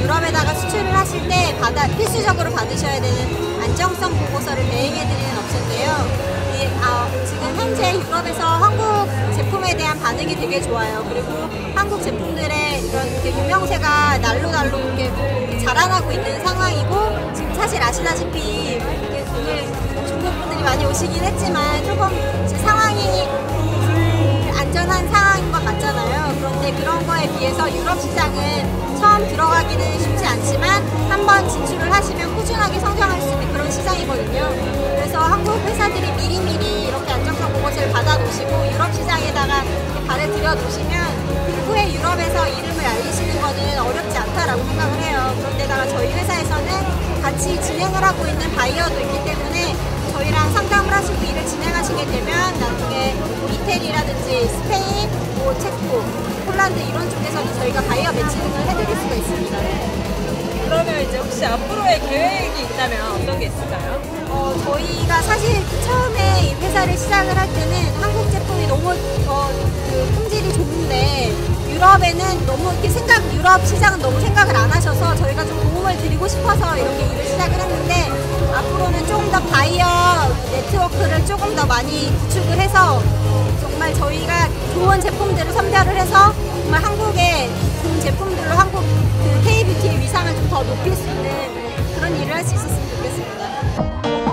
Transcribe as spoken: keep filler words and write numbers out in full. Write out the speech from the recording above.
유럽에다가 수출을 하실 때 받아, 필수적으로 받으셔야 되는 안정성 보고서를 대행해드리는 업체인데요. 이, 아, 지금 현재 유럽에서 한국 제품에 대한 반응이 되게 좋아요. 그리고 한국 제품들의 이런 이렇게 유명세가 날로 날로 이렇게 자라나고 있는 상황이고, 지금 사실 아시다시피 이렇게 오늘 중국 분들이 많이 오시긴 했지만 조금 상황이 불안전한 상황인 것 같잖아요. 그런데 그런 거에 비해서 유럽 시장은 처음 들어가기는 쉽지 않지만 한번 진출을 하시면 꾸준하게 성장할 수 있는 그런 시장이거든요. 그래서 한국 회사들이 미리미리 이렇게 안정성 보고서를 받아 놓으시고 유럽 시장에다가 발을 들여 놓으시면 그 후에 유럽에서 이름을 알리시는 거는 어렵지 않다라고 생각을 해요. 그런데다가 저희 회사에서는 같이 진행을 하고 있는 바이어도 있기 때문에 저희랑 상담을 하시고 일을 진행하시게 되면 나중에 이태리라든지 스페인, 뭐 체코, 폴란드 이런 쪽에서는 저희가 바이어 매칭을 해드릴 수가 있습니다. 그러면 이제 혹시 앞으로의 계획이 있다면 어떤 게 있을까요? 어, 저희가 사실 처음에 이 회사를 시작을 할 때는 한국 제품이 너무 어, 그 품질이 좋은데 유럽에는 너무 이렇게 생각, 유럽 시장은 너무 생각을 안 하셔서 저희가 좀 도움을 드리고 싶어서 이렇게 일을 시작을 했는데 앞으로는 조금 더 바이어 네트워크를 조금 더 많이 구축을 해서 정말 저희가 좋은 제품들을 선별을 해서 정말 한국의 좋은 제품들로 한국 그 K-뷰티의 위상을 좀 더 높일 수 있는 그런 일을 할 수 있었으면 좋겠습니다.